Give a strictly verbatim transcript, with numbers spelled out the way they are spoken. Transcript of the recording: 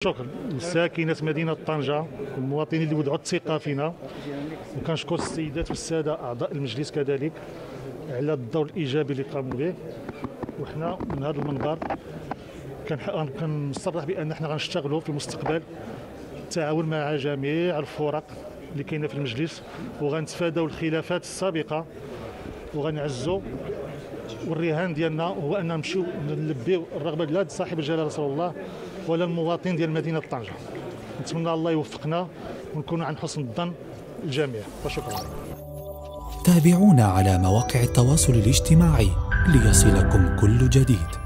الشكر لساكنة مدينة طنجة والمواطنين اللي وضعوا الثقة فينا، وكنشكر السيدات والسادة أعضاء المجلس كذلك على الدور الإيجابي اللي قاموا به. وحنا من هذا المنبر كنصرح بأن احنا غنشتغلوا في المستقبل التعاون مع جميع الفرق اللي كاينه في المجلس، وغنتفاداو الخلافات السابقة وغنعزوا. والرهان ديالنا هو ان نمشيو نلبيو الرغبه ديال صاحب الجلاله رسول الله ولا المواطن ديال مدينه طنجه. نتمنى الله يوفقنا ونكونوا عن حسن الظن الجميع، وشكرا. تابعونا على مواقع التواصل الاجتماعي ليصلكم كل جديد.